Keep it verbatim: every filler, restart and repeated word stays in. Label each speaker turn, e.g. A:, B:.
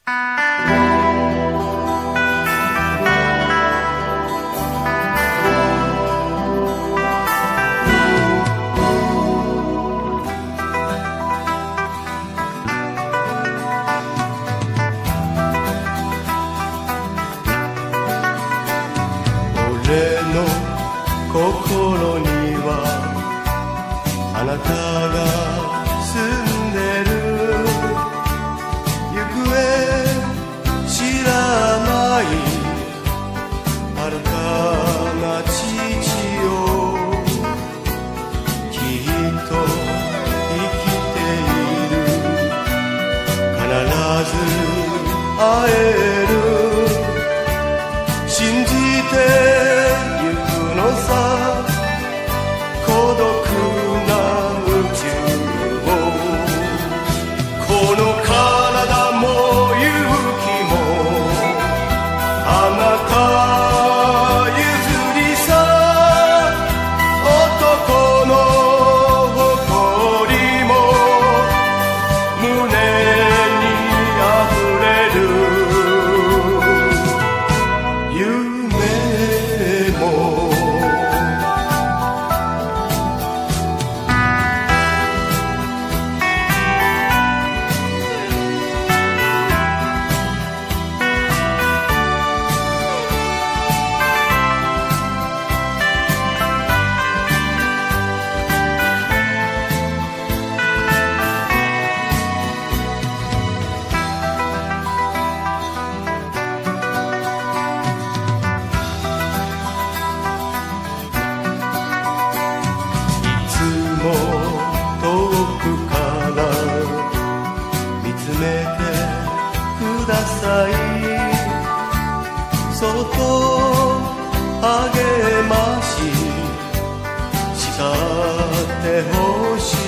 A: 俺の心にはあなたが住んでる。行方知らない遥かな父よ、きっと生きている。必ず会える、信じてゆくのさ、孤独な宇宙を。この体も勇気もあなた譲りさ、男の誇りも胸にあふれる。夢も遠くから見つめてください。そっと励まし叱ってほしい。